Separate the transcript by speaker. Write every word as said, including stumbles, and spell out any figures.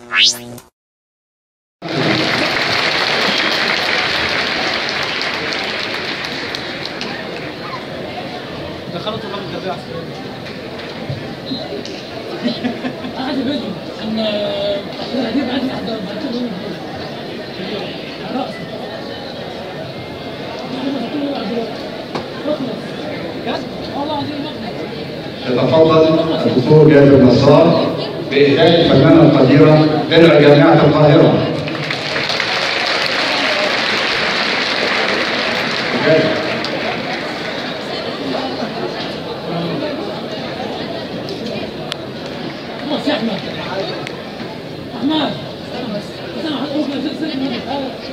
Speaker 1: دخلوا طلاب التربيه العسكريه.
Speaker 2: اخذ فيديو ان الاديب عندي احد بعتهم راسه
Speaker 3: يتفضل الدكتور جابر نصار بإهداء الفنانة القديرة درع جامعة القاهرة.
Speaker 2: خلاص يا احمد احمد استنى بس استنى